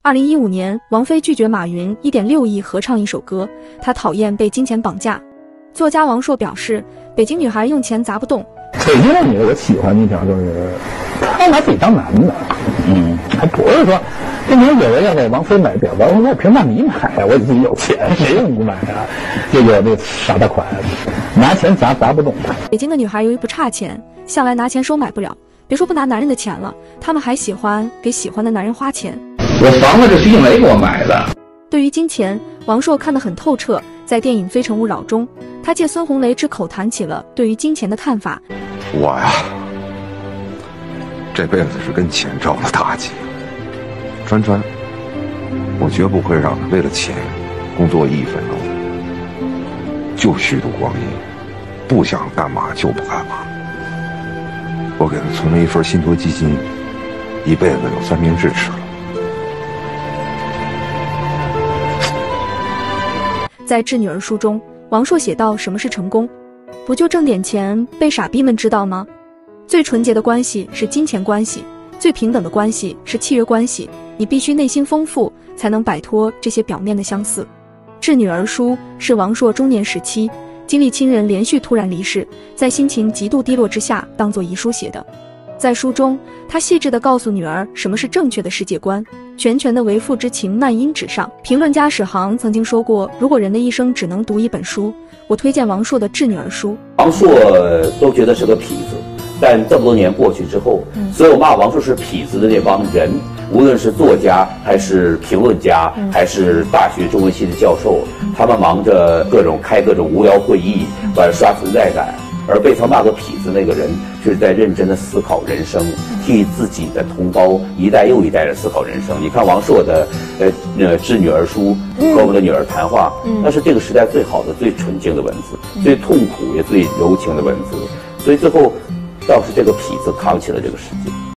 2015年，王菲拒绝马云1.6亿合唱一首歌，她讨厌被金钱绑架。作家王朔表示，北京女孩用钱砸不动。 北京的女的我喜欢一条就是，她拿自己当男的，还不是说，今天有人要给王菲买表，我说凭嘛你买啊？我自己有钱，谁让你买啊？这个那傻大款，拿钱砸不动。 北京的女孩由于不差钱，向来拿钱收买不了。别说不拿男人的钱了，她们还喜欢给喜欢的男人花钱。 我房子是徐静蕾给我买的。 对于金钱，王朔看得很透彻。在电影《非诚勿扰》中，他借孙红雷之口谈起了对于金钱的看法。 我呀，这辈子是跟钱着了大急。川川，我绝不会让他为了钱工作义愤填膺，就虚度光阴，不想干嘛就不干嘛。我给他存了一份信托基金，一辈子有三明治吃了。 在《致女儿书》中，王朔写道：什么是成功？不就挣点钱被傻逼们知道吗？最纯洁的关系是金钱关系，最平等的关系是契约关系。你必须内心丰富，才能摆脱这些表面的相似。《致女儿书》是王朔中年时期经历亲人连续突然离世，在心情极度低落之下当作遗书写的。在书中，他细致地告诉女儿什么是正确的世界观，拳拳的为父之情漫殷纸上。评论家史航曾经说过，如果人的一生只能读一本书，我推荐王朔的《致女儿书》。 王朔都觉得是个痞子，但这么多年过去之后，所有骂王朔是痞子的那帮人，无论是作家还是评论家，还是大学中文系的教授，他们忙着开各种无聊会议，完刷存在感。而被他骂作痞子那个人，是在认真的思考人生，替自己的同胞一代又一代的思考人生。你看王朔的致女儿书和我们的女儿谈话，那是这个时代最好的、最纯净的文字，最痛苦也最柔情的文字。所以最后，倒是这个痞子扛起了这个世界。